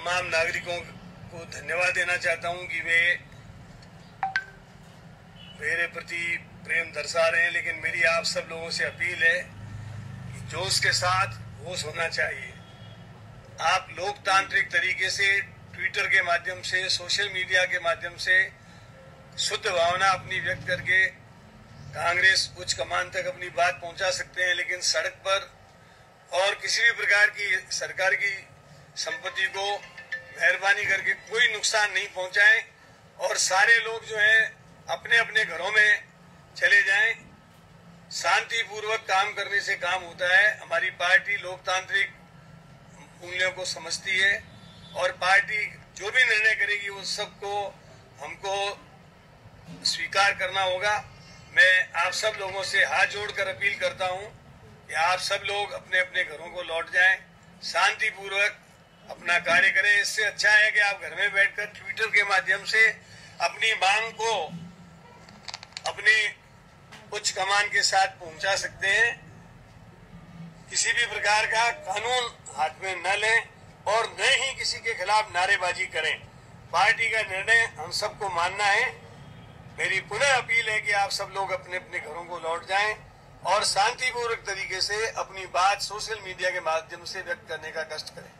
तमाम नागरिकों को धन्यवाद देना चाहता हूं कि वे मेरे प्रति प्रेम दर्शा रहे हैं, लेकिन मेरी आप सब लोगों से अपील है कि जोश के साथ होश होना चाहिए। आप लोकतांत्रिक तरीके से ट्विटर के माध्यम से, सोशल मीडिया के माध्यम से शुद्ध भावना अपनी व्यक्त करके कांग्रेस उच्च कमान तक अपनी बात पहुंचा सकते हैं, लेकिन सड़क पर और किसी भी प्रकार की सरकार की संपत्ति को मेहरबानी करके कोई नुकसान नहीं पहुंचाएं और सारे लोग जो है अपने अपने घरों में चले जाएं। शांतिपूर्वक काम करने से काम होता है। हमारी पार्टी लोकतांत्रिक मूल्यों को समझती है और पार्टी जो भी निर्णय करेगी वो सबको हमको स्वीकार करना होगा। मैं आप सब लोगों से हाथ जोड़कर अपील करता हूं कि आप सब लोग अपने अपने घरों को लौट जाएं, शांतिपूर्वक अपना कार्य करें। इससे अच्छा है कि आप घर में बैठकर ट्विटर के माध्यम से अपनी मांग को अपनी उच्च कमान के साथ पहुंचा सकते हैं। किसी भी प्रकार का कानून हाथ में न लें और न ही किसी के खिलाफ नारेबाजी करें। पार्टी का निर्णय हम सबको मानना है। मेरी पुनः अपील है कि आप सब लोग अपने अपने घरों को लौट जाएं और शांतिपूर्वक तरीके से अपनी बात सोशल मीडिया के माध्यम से व्यक्त करने का कष्ट करें।